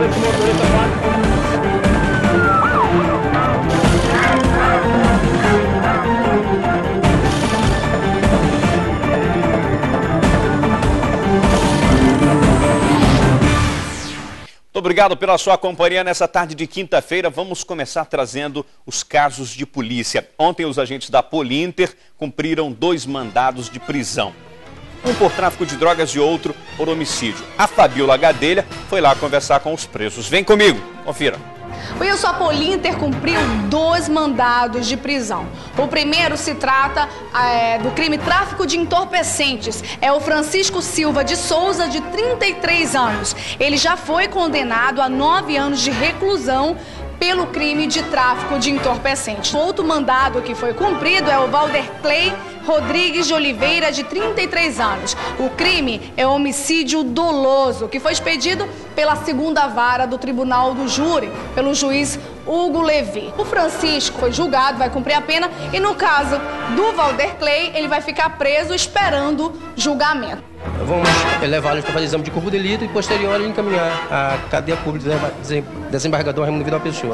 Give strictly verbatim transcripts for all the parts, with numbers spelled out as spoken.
esse motorista pode... Obrigado pela sua companhia nessa tarde de quinta-feira. Vamos começar trazendo os casos de polícia. Ontem os agentes da Polinter cumpriram dois mandados de prisão. Um por tráfico de drogas e outro por homicídio. A Fabiola Gadelha foi lá conversar com os presos. Vem comigo, confira. Wilson, a Polinter cumpriu dois mandados de prisão. O primeiro se trata é, do crime tráfico de entorpecentes. É o Francisco Silva de Souza, de trinta e três anos. Ele já foi condenado a nove anos de reclusão pelo crime de tráfico de entorpecentes. O outro mandado que foi cumprido é o Valderclay Rodrigues de Oliveira, de trinta e três anos. O crime é homicídio doloso, que foi expedido pela segunda vara do Tribunal do Júri, pelo juiz Hugo Levi. O Francisco foi julgado, vai cumprir a pena, e no caso do Valderclay, ele vai ficar preso esperando julgamento. Vamos levá-los para fazer exame de corpo de delito e posterior encaminhar à cadeia pública desembargador Raimundo Vidal Pessoa.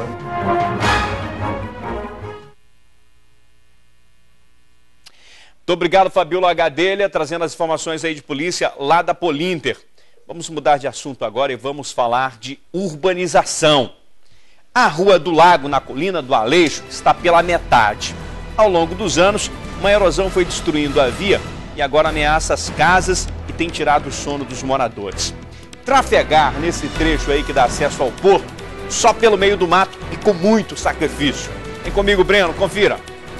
Muito obrigado, Fabiola Gadelha, trazendo as informações aí de polícia lá da Polinter. Vamos mudar de assunto agora e vamos falar de urbanização. A Rua do Lago, na Colina do Aleixo, está pela metade. Ao longo dos anos, uma erosão foi destruindo a via e agora ameaça as casas e tem tirado o sono dos moradores. Trafegar nesse trecho aí que dá acesso ao porto, só pelo meio do mato e com muito sacrifício. Vem comigo, Breno, confira.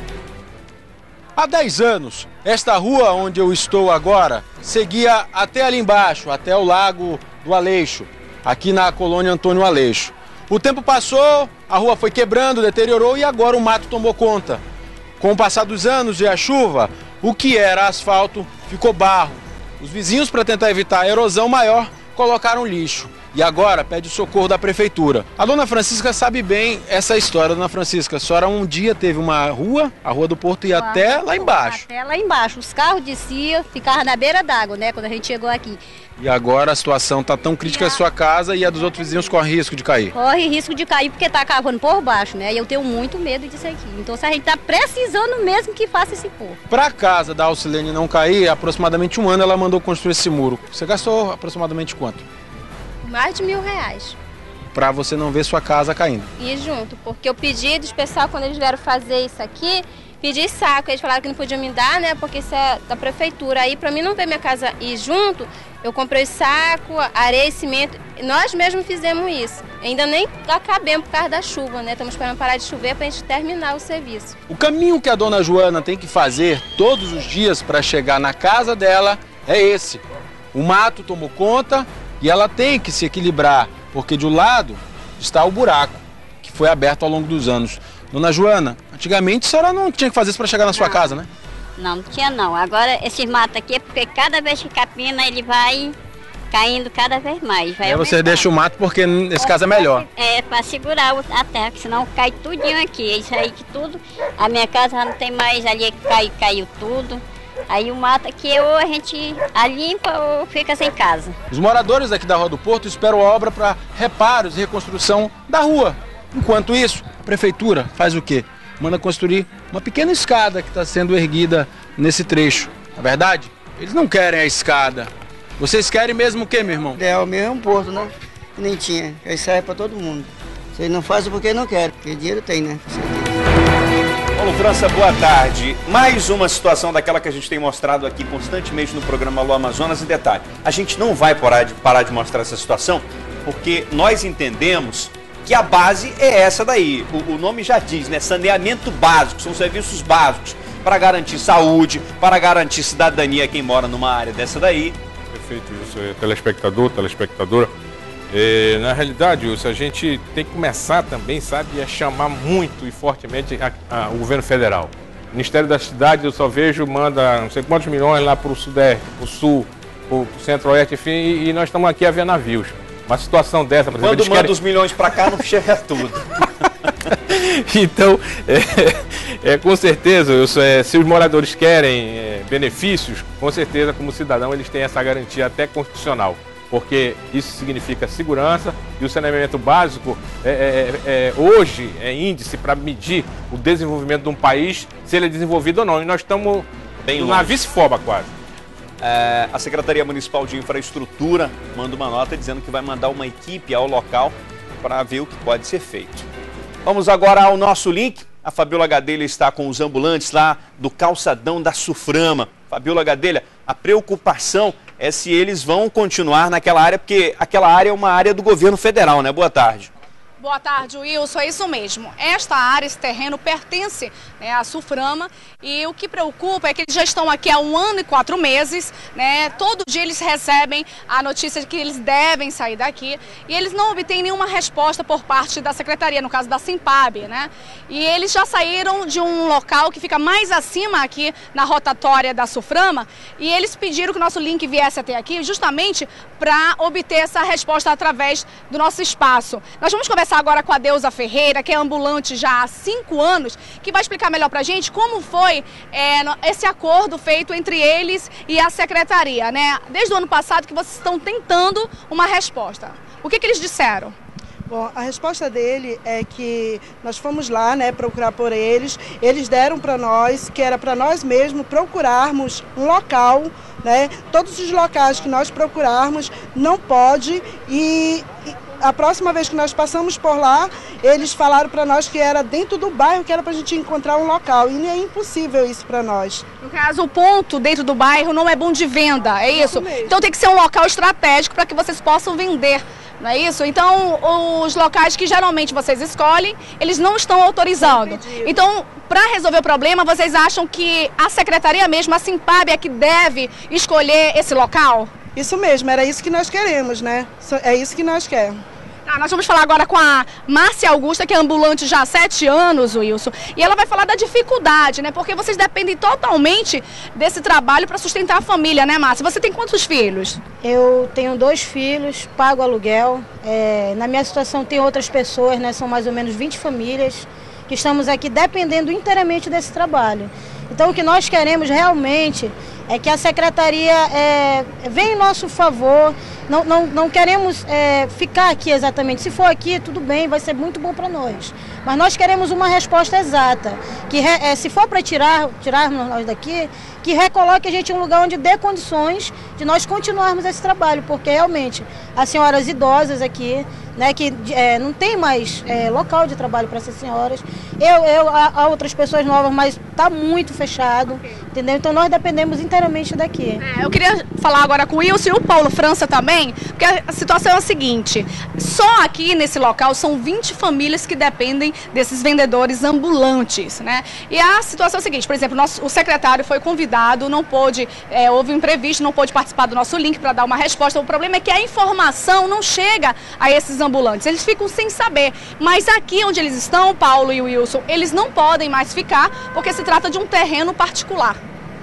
Há dez anos, esta rua onde eu estou agora seguia até ali embaixo, até o Lago do Aleixo, aqui na colônia Antônio Aleixo. O tempo passou, a rua foi quebrando, deteriorou e agora o mato tomou conta. Com o passar dos anos e a chuva, o que era asfalto ficou barro. Os vizinhos, para tentar evitar a erosão maior, colocaram lixo. E agora pede o socorro da prefeitura. A dona Francisca sabe bem essa história. Dona Francisca, a senhora um dia teve uma rua, a Rua do Porto, ia até lá embaixo. Até lá embaixo. Os carros desciam, ficavam na beira d'água, né, quando a gente chegou aqui. E agora a situação está tão crítica a... a sua casa e a dos outros vizinhos corre risco de cair. Corre risco de cair porque está cavando por baixo, né? E eu tenho muito medo disso aqui. Então se a gente está precisando mesmo que faça esse porto. Para a casa da Alcilene não cair, aproximadamente um ano ela mandou construir esse muro. Você gastou aproximadamente quanto? Mais de mil reais. Para você não ver sua casa caindo. E junto, porque eu pedi dos pessoal, quando eles vieram fazer isso aqui, pedi saco. Eles falaram que não podiam me dar, né? Porque isso é da prefeitura. Aí, para mim não ver minha casa ir junto, eu comprei saco, areia e cimento. Nós mesmos fizemos isso. Ainda nem acabemos por causa da chuva, né? Estamos esperando parar de chover para a gente terminar o serviço. O caminho que a dona Joana tem que fazer todos os dias para chegar na casa dela é esse. O mato tomou conta e ela tem que se equilibrar, porque de um lado está o buraco, que foi aberto ao longo dos anos. Dona Joana, antigamente a senhora não tinha que fazer isso para chegar na sua não, casa, né? Não, não tinha não. Agora esses matos aqui é porque cada vez que capina ele vai caindo cada vez mais. Vai aí você deixa o mato porque nesse caso é melhor. É, para segurar a terra, que senão cai tudinho aqui. É isso aí que tudo, a minha casa já não tem mais, ali cai, caiu tudo. Aí o mato aqui ou a gente a limpa ou fica sem casa. Os moradores aqui da Rua do Porto esperam a obra para reparos e reconstrução da rua. Enquanto isso, a prefeitura faz o quê? Manda construir uma pequena escada que está sendo erguida nesse trecho. Na verdade, eles não querem a escada. Vocês querem mesmo o quê, meu irmão? É o mesmo porto, né? Nem tinha. Aí serve para todo mundo. Vocês não fazem porque não querem, porque dinheiro tem, né? Paulo França, boa tarde. Mais uma situação daquela que a gente tem mostrado aqui constantemente no programa Alô Amazonas. E detalhe, a gente não vai parar de, parar de mostrar essa situação porque nós entendemos que a base é essa daí. O, o nome já diz, né? Saneamento básico, são serviços básicos para garantir saúde, para garantir cidadania a quem mora numa área dessa daí. Perfeito isso, telespectador, telespectadora. É, na realidade, Wilson, a gente tem que começar também, sabe, a chamar muito e fortemente a, a, o governo federal. O Ministério das Cidades, eu só vejo, manda não sei quantos milhões lá para o sudeste, para o sul, para o centro-oeste, enfim, e, e nós estamos aqui a ver navios. Uma situação dessa, por exemplo... Quando manda querem... os milhões para cá, não chega tudo. Então, é, é, com certeza, Wilson, é, se os moradores querem é, benefícios, com certeza, como cidadão, eles têm essa garantia até constitucional. porque isso significa segurança e o saneamento básico é, é, é, hoje é índice para medir o desenvolvimento de um país, se ele é desenvolvido ou não. E nós estamos bem na vice-foba quase. É, a Secretaria Municipal de Infraestrutura manda uma nota dizendo que vai mandar uma equipe ao local para ver o que pode ser feito. Vamos agora ao nosso link. A Fabiola Gadelha está com os ambulantes lá do calçadão da Suframa. Fabiola Gadelha, a preocupação é se eles vão continuar naquela área, porque aquela área é uma área do governo federal, né? Boa tarde. Boa tarde, Wilson. É isso mesmo. Esta área, esse terreno pertence, né, à Suframa, e o que preocupa é que eles já estão aqui há um ano e quatro meses, né? Todo dia eles recebem a notícia de que eles devem sair daqui e eles não obtêm nenhuma resposta por parte da secretaria, no caso da Simpab, né? E eles já saíram de um local que fica mais acima aqui na rotatória da Suframa e eles pediram que o nosso link viesse até aqui justamente para obter essa resposta através do nosso espaço. Nós vamos conversar agora com a Deusa Ferreira, que é ambulante já há cinco anos, que vai explicar melhor pra gente como foi é, esse acordo feito entre eles e a secretaria, né? Desde o ano passado que vocês estão tentando uma resposta. O que que eles disseram? Bom, a resposta dele é que nós fomos lá, né, procurar por eles, eles deram para nós, que era para nós mesmos procurarmos um local, né, todos os locais que nós procurarmos não pode e... e a próxima vez que nós passamos por lá, eles falaram para nós que era dentro do bairro, que era para a gente encontrar um local. E é impossível isso para nós. No caso, o ponto dentro do bairro não é bom de venda, é isso? Então tem que ser um local estratégico para que vocês possam vender, não é isso? Então, os locais que geralmente vocês escolhem, eles não estão autorizando. Então, para resolver o problema, vocês acham que a secretaria mesmo, a Simpab, é que deve escolher esse local? Isso mesmo, era isso que nós queremos, né? É isso que nós queremos. Ah, nós vamos falar agora com a Márcia Augusta, que é ambulante já há sete anos, Wilson. E ela vai falar da dificuldade, né? Porque vocês dependem totalmente desse trabalho para sustentar a família, né, Márcia? Você tem quantos filhos? Eu tenho dois filhos, pago aluguel. É, na minha situação tem outras pessoas, né? São mais ou menos vinte famílias que estamos aqui dependendo inteiramente desse trabalho. Então o que nós queremos realmente é que a secretaria é, venha em nosso favor. Não, não, não queremos é, ficar aqui exatamente. Se for aqui, tudo bem, vai ser muito bom para nós. Mas nós queremos uma resposta exata. Que é, se for para tirar, tirarmos nós daqui, que recoloque a gente em um lugar onde dê condições de nós continuarmos esse trabalho. Porque realmente, as senhoras idosas aqui, né, que é, não tem mais é, local de trabalho para essas senhoras. Eu, eu, há, há outras pessoas novas, mas está muito fechado, okay. Entendeu? Então nós dependemos inteiramente daqui. É, eu queria falar agora com o Wilson e o Paulo França também, porque a situação é a seguinte, só aqui nesse local são vinte famílias que dependem desses vendedores ambulantes, né? E a situação é a seguinte, por exemplo, nosso, o secretário foi convidado, não pôde, é, houve um imprevisto, não pôde participar do nosso link para dar uma resposta. O problema é que a informação não chega a esses ambulantes, eles ficam sem saber. Mas aqui onde eles estão, Paulo e o Wilson, eles não podem mais ficar porque se trata de um terreno particular.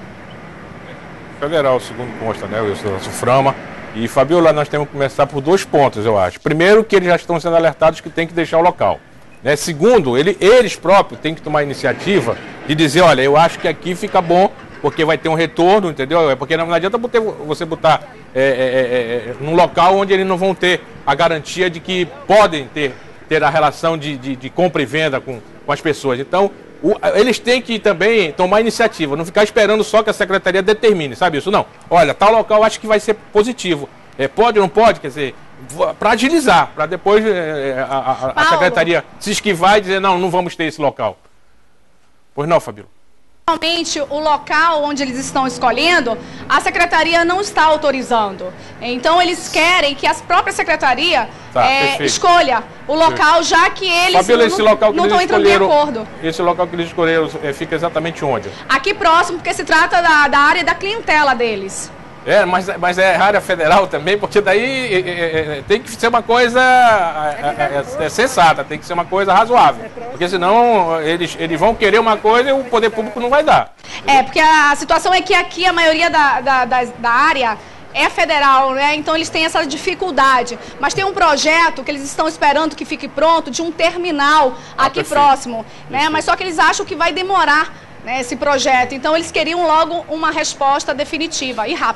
Federal, segundo consta, né, Wilson, da Suframa. E, Fabiola, nós temos que começar por dois pontos, eu acho. Primeiro, que eles já estão sendo alertados que tem que deixar o local. Né? Segundo, ele, eles próprios têm que tomar a iniciativa de dizer, olha, eu acho que aqui fica bom, porque vai ter um retorno, entendeu? Porque não adianta você botar é, é, é, num local onde eles não vão ter a garantia de que podem ter, ter a relação de, de, de compra e venda com, com as pessoas. Então, o, eles têm que também tomar iniciativa, não ficar esperando só que a secretaria determine, sabe isso? Não. Olha, tal local acho que vai ser positivo. É, pode ou não pode? Quer dizer, para agilizar, para depois é, a, a, a secretaria se esquivar e dizer, não, não vamos ter esse local. Pois não, Fabiola? Realmente, o local onde eles estão escolhendo, a secretaria não está autorizando. Então, eles querem que a própria secretaria tá, é, escolha o local, já que eles Fabiola, não, esse local que não eles estão entrando em acordo. Esse local que eles escolheram é, fica exatamente onde? Aqui próximo, porque se trata da, da área da clientela deles. É, mas, mas é área federal também, porque daí é, é, é, tem que ser uma coisa é, é, é sensata, tem que ser uma coisa razoável. Porque senão eles, eles vão querer uma coisa e o poder público não vai dar. É, porque a situação é que aqui a maioria da, da, da, da área é federal, né? Então eles têm essa dificuldade. Mas tem um projeto que eles estão esperando que fique pronto de um terminal ah, aqui perfeito. próximo, né? Mas só que eles acham que vai demorar, né, esse projeto. Então eles queriam logo uma resposta definitiva e rápida.